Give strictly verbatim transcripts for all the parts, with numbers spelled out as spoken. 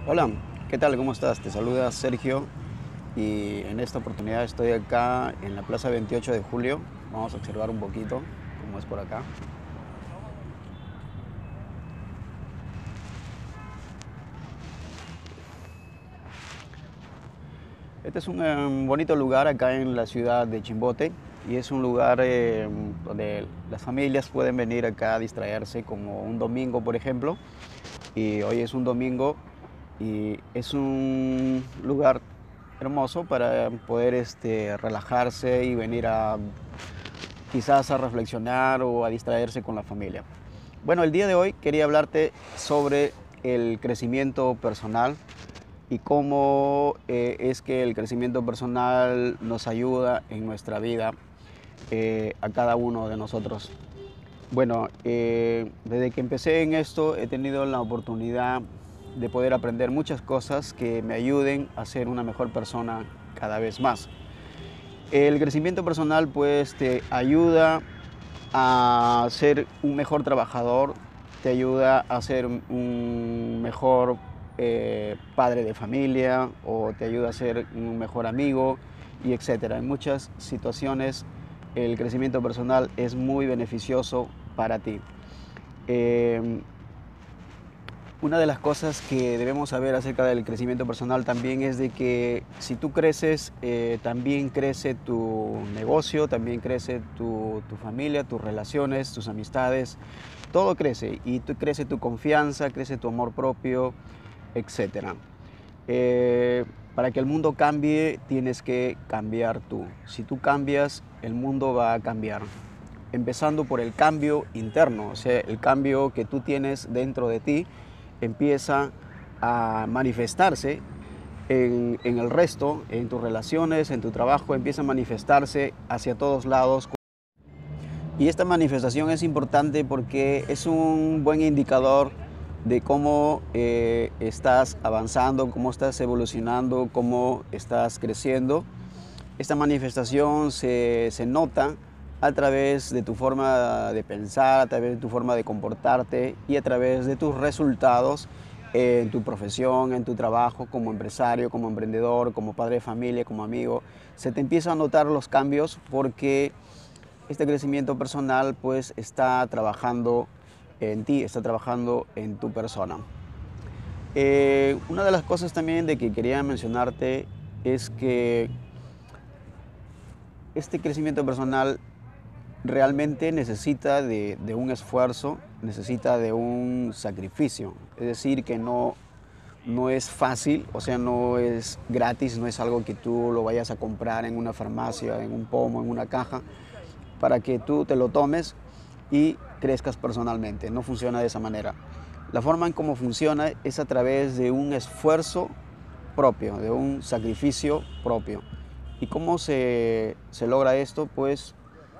Hola, ¿qué tal? ¿Cómo estás? Te saluda Sergio y en esta oportunidad estoy acá en la Plaza veintiocho de Julio. Vamos a observar un poquito cómo es por acá. Este es un eh, bonito lugar acá en la ciudad de Chimbote y es un lugar eh, donde las familias pueden venir acá a distraerse como un domingo, por ejemplo. Y hoy es un domingo y es un lugar hermoso para poder este, relajarse y venir a quizás a reflexionar o a distraerse con la familia. Bueno, el día de hoy quería hablarte sobre el crecimiento personal y cómo eh, es que el crecimiento personal nos ayuda en nuestra vida eh, a cada uno de nosotros. Bueno, eh, desde que empecé en esto he tenido la oportunidad de poder aprender muchas cosas que me ayuden a ser una mejor persona cada vez más. El crecimiento personal pues te ayuda a ser un mejor trabajador, te ayuda a ser un mejor eh, padre de familia o te ayuda a ser un mejor amigo y etcétera. En muchas situaciones el crecimiento personal es muy beneficioso para ti. Eh, una de las cosas que debemos saber acerca del crecimiento personal también es de que si tú creces, eh, también crece tu negocio, también crece tu, tu familia, tus relaciones, tus amistades, todo crece y tú, crece tu confianza, crece tu amor propio, etcétera. Eh, para que el mundo cambie, tienes que cambiar tú. Si tú cambias, el mundo va a cambiar. Empezando por el cambio interno, o sea, el cambio que tú tienes dentro de ti empieza a manifestarse en, en el resto, en tus relaciones, en tu trabajo, empieza a manifestarse hacia todos lados. Y esta manifestación es importante porque es un buen indicador de cómo eh, estás avanzando, cómo estás evolucionando, cómo estás creciendo. Esta manifestación se, se nota a través de tu forma de pensar, a través de tu forma de comportarte y a través de tus resultados en tu profesión, en tu trabajo, como empresario, como emprendedor, como padre de familia, como amigo. Se te empiezan a notar los cambios porque este crecimiento personal pues está trabajando en ti, está trabajando en tu persona. Eh, una de las cosas también de que quería mencionarte es que este crecimiento personal realmente necesita de, de un esfuerzo, necesita de un sacrificio. Es decir, que no, no es fácil, o sea, no es gratis, no es algo que tú lo vayas a comprar en una farmacia, en un pomo, en una caja, para que tú te lo tomes y crezcas personalmente. No funciona de esa manera. La forma en cómo funciona es a través de un esfuerzo propio, de un sacrificio propio. ¿Y cómo se, se logra esto? Pues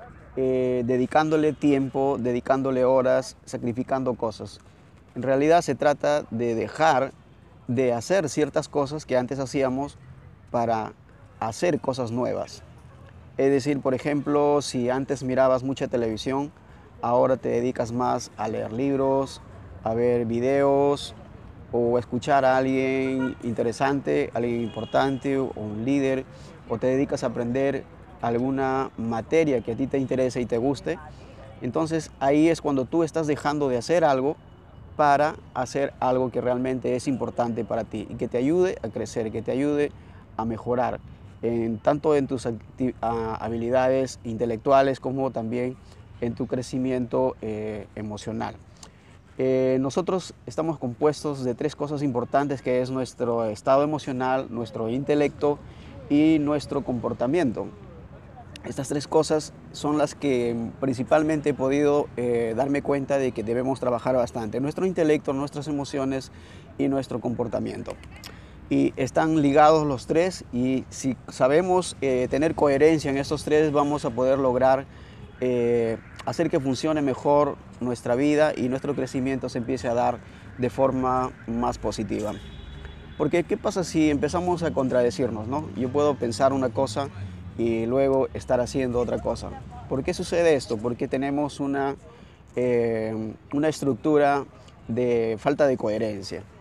eh, dedicándole tiempo, dedicándole horas, sacrificando cosas. En realidad se trata de dejar de hacer ciertas cosas que antes hacíamos para hacer cosas nuevas. Es decir, por ejemplo, si antes mirabas mucha televisión, ahora te dedicas más a leer libros, a ver videos o escuchar a alguien interesante, alguien importante o un líder, o te dedicas a aprender alguna materia que a ti te interese y te guste. Entonces ahí es cuando tú estás dejando de hacer algo para hacer algo que realmente es importante para ti y que te ayude a crecer, que te ayude a mejorar, en, tanto en tus habilidades intelectuales como también en tu crecimiento eh, emocional. Eh, nosotros estamos compuestos de tres cosas importantes, que es nuestro estado emocional, nuestro intelecto y nuestro comportamiento. Estas tres cosas son las que principalmente he podido eh, darme cuenta de que debemos trabajar bastante. Nuestro intelecto, nuestras emociones y nuestro comportamiento. Y están ligados los tres y si sabemos eh, tener coherencia en estos tres, vamos a poder lograr eh, hacer que funcione mejor nuestra vida y nuestro crecimiento se empiece a dar de forma más positiva. Porque ¿qué pasa si empezamos a contradecirnos, ¿no? Yo puedo pensar una cosa y luego estar haciendo otra cosa. ¿Por qué sucede esto? Porque tenemos una, eh, una estructura de falta de coherencia.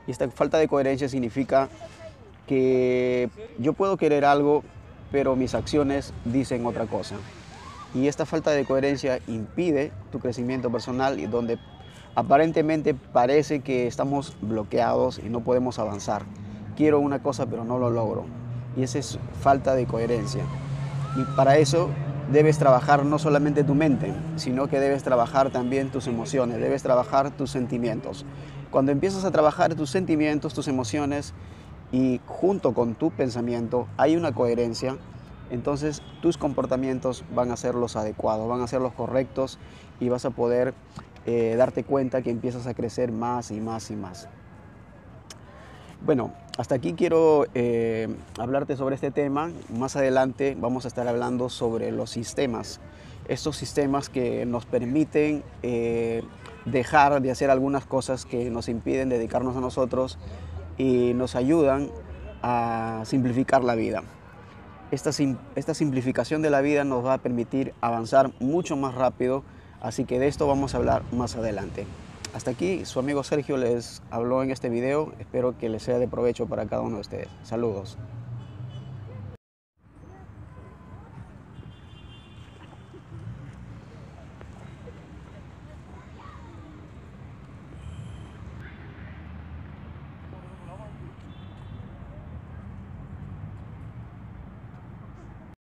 Y esta falta de coherencia significa que yo puedo querer algo, pero mis acciones dicen otra cosa. Y esta falta de coherencia impide tu crecimiento personal y donde aparentemente parece que estamos bloqueados y no podemos avanzar. Quiero una cosa, pero no lo logro. Y esa es falta de coherencia. Y para eso debes trabajar no solamente tu mente, sino que debes trabajar también tus emociones, debes trabajar tus sentimientos. Cuando empiezas a trabajar tus sentimientos, tus emociones, y junto con tu pensamiento hay una coherencia, entonces tus comportamientos van a ser los adecuados, van a ser los correctos y vas a poder eh, darte cuenta que empiezas a crecer más y más y más. Bueno, hasta aquí quiero eh, hablarte sobre este tema. Más adelante vamos a estar hablando sobre los sistemas. Estos sistemas que nos permiten eh, dejar de hacer algunas cosas que nos impiden dedicarnos a nosotros y nos ayudan a simplificar la vida. Esta, sim esta simplificación de la vida nos va a permitir avanzar mucho más rápido, así que de esto vamos a hablar más adelante. Hasta aquí, su amigo Sergio les habló en este video. Espero que les sea de provecho para cada uno de ustedes. Saludos.